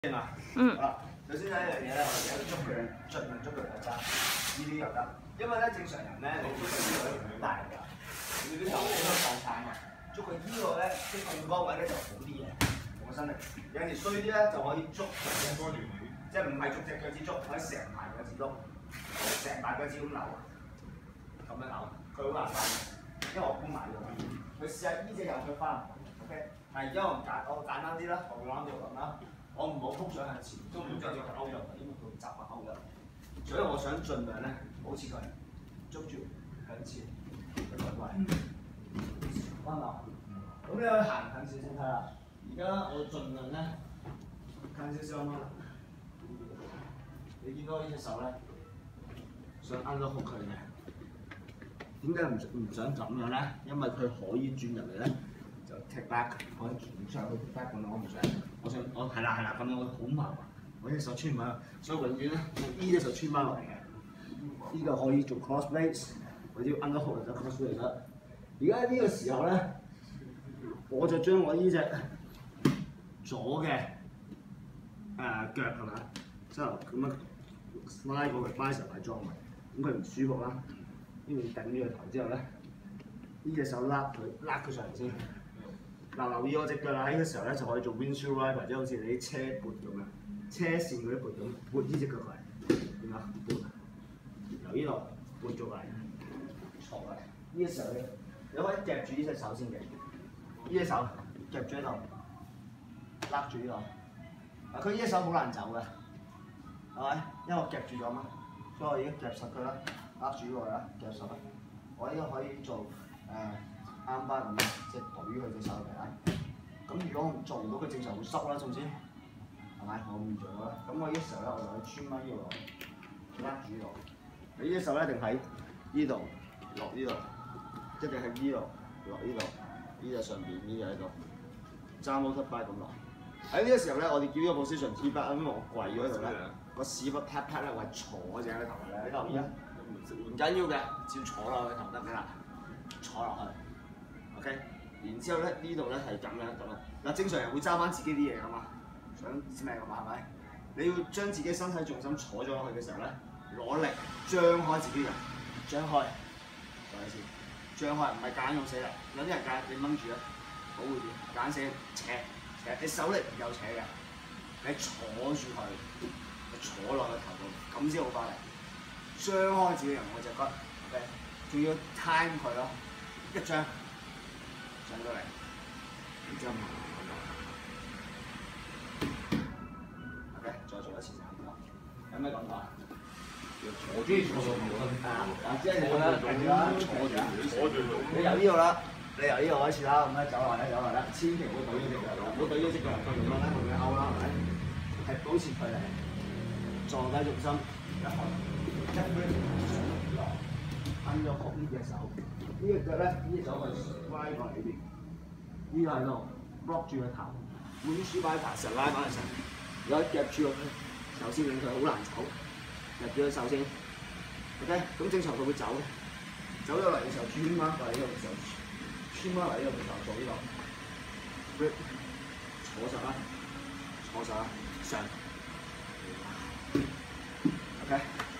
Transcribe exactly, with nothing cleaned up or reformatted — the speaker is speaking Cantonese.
嘛， 嗯， 好啦，首先第一樣嘢咧，我哋要捉佢，盡量捉佢嚟揸，呢啲又得，因為咧正常人咧，你捉佢呢個咧好大㗎，你啲手都放撐嘛，捉佢呢個咧，即係槓桿位咧就好啲嘅，用個身力，有陣時衰啲咧就可以捉成隻多條魚，即係唔係逐隻腳趾捉，可以成排腳趾捉，成排腳趾咁扭，咁樣扭，佢好難翻嘅，因為我搬埋咗，佢試下呢隻右腳翻 ，OK， 但係而家我簡我簡單啲啦，我啱就咁啦。我唔好撲上向前，都唔好將隻腳勾入，因為佢習慣勾入。所以我想盡量咧，好似佢捉住向前，佢來歸，彎流。咁你去行近少少睇啦。而家我盡量咧近少少咁啦。你見到呢隻手咧，想啱到好佢嘅。點解唔唔想咁樣咧？因為佢可以轉入嚟咧。就 take back， 可以轉上去 take back 咁樣，我唔想，我想我係啦係啦咁樣，我好麻煩，我隻手穿埋，所以永遠咧用呢隻手穿翻落嚟嘅，呢個可以做 cross blades， 或者 underhook 就 cross blades 啦。而家呢個時候咧，我就將我呢隻左嘅誒、呃、腳係咪，之後咁樣拉過嚟 bicep 嚟裝埋，咁佢唔舒服啦，呢邊頂呢個頭之後咧，呢隻手拉佢拉佢上嚟先。嗱，留意我隻腳啦，喺呢個時候咧就可以做 windshield wiper， 或者好似你啲車撥咁樣，車線嗰啲撥咁，撥呢隻腳嚟，點啊？撥，由呢度撥咗嚟，坐嚟。呢個時候咧，你可以夾住呢隻手先嘅，呢隻手夾住喺度，勒住呢度。嗱，佢呢隻手好難走嘅，係咪？因為我夾住咗嘛，所以我已經夾實佢啦，勒住呢個啦，夾實啦。我呢個可以做誒。呃啱翻咁樣，即係懟佢隻手嚟啦。咁如果我做唔到，佢正常會濕啦，總之係咪？我唔做啦。咁我呢時候咧，我就去穿翻呢度，拉住呢度。你呢隻手咧，一定喺呢度落呢度，一定喺呢度落呢度，呢隻上邊，呢隻喺度，揸 motor bike 咁落。喺呢個時候咧，我哋叫呢個 position T back， 因為我跪咗喺度咧，個屎忽 pat pat 咧，我係坐正喺頭嘅，你留意啊，唔緊要嘅，照坐落去頭得㗎啦，坐落去。OK， 然之後咧呢度咧係咁樣咁啦。嗱，正常人會揸翻自己啲嘢噶嘛，想知咩㗎嘛係咪？你要將自己身體重心坐咗落去嘅時候咧，攞力張開自己人，張開，再一次，張開，唔係夾硬用死力。有啲人夾你掹住咧，保護住，夾硬死扯扯，你手力唔夠扯嘅，你坐住佢，你坐落去頭度，咁先好翻嚟。張開自己人我隻骨 ，OK， 仲要 time 佢咯，一張。上到嚟，然之後，OK， 再做一次就咁啦。有咩感覺啊？ 我中意坐上面啊，嗱，即係你覺得係啦，坐住，坐住。你由呢度啦，你由呢度開始啦，咁咧走落嚟，走落嚟，千祈唔好懟咗隻腳，唔好懟咗隻腳，佢咁樣咧，會勾啦，係咪？係保持距離，坐低重心，一開，一飛落，摁咗曲呢隻手。呢隻腳咧，呢隻手係歪過嚟呢邊，呢個喺度 block 住個頭，滿書擺爬實拉翻去實，如果夾住個手先令佢好難走，夾住個手先 ，OK， 咁正常佢會走嘅，走咗嚟嘅時候轉翻過嚟呢度嘅時候，轉翻嚟呢度嘅時候做呢個 grip， 坐實啦，坐實啦，上 ，OK。